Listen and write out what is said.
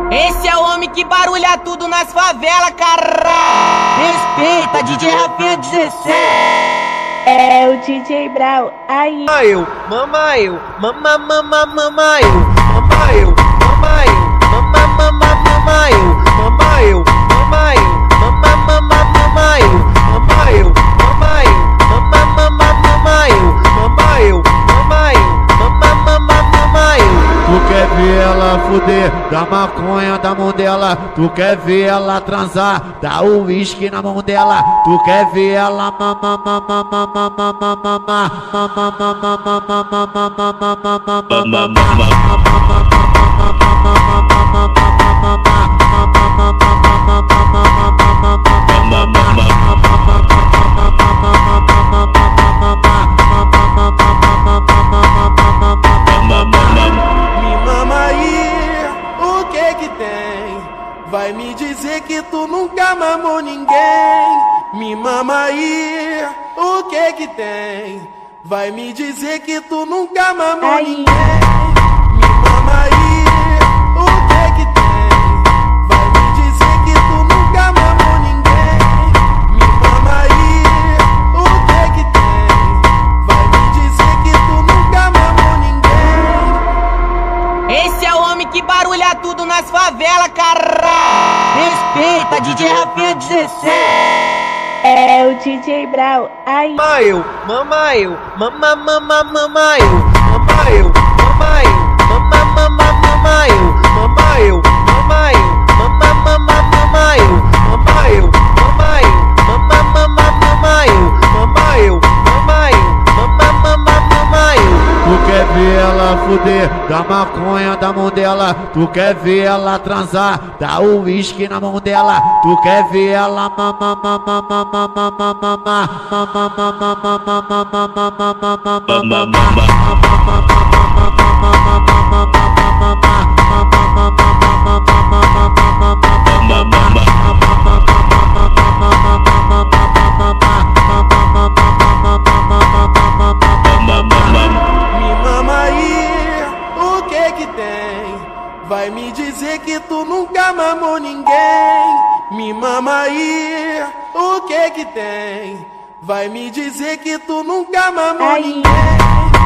Esse é o homem que barulha tudo nas favelas, caralho. Respeita, DJ Rafinha 16. É o DJ Brau, aí. Mama eu, mama eu, mama eu, mama eu, mama eu, mama eu, mama eu, mama eu, mama eu, mama eu, mama eu, Tu quer ver ela fuder, da maconha da mão dela. Tu quer ver ela transar, dá o uísque na mão dela. Tu quer ver ela Vai me dizer que tu nunca mamou ninguém. Me mama aí, o que que tem? Vai me dizer que tu nunca mamou ninguém. Me mama aí, o que que tem? Vai me dizer que tu nunca mamou ninguém. Me mama aí, o que que tem? Vai me dizer que tu nunca mamou ninguém. Esse é o homem que barulha tudo nas favelas, caralho. Respeita, DJ Rafinha 16. É o DJ Brau, aí. mama eu, mama eu, mama eu, mama eu, mama eu, mama eu, mama eu, mama eu, mama eu, Tu quer ver ela fuder, da maconha da mão dela. Tu quer ver ela transar, dá o uísque na mão dela. Tu quer ver ela Vai me dizer que tu nunca mamou ninguém. Me mama aí, o que que tem? Vai me dizer que tu nunca mamou ninguém.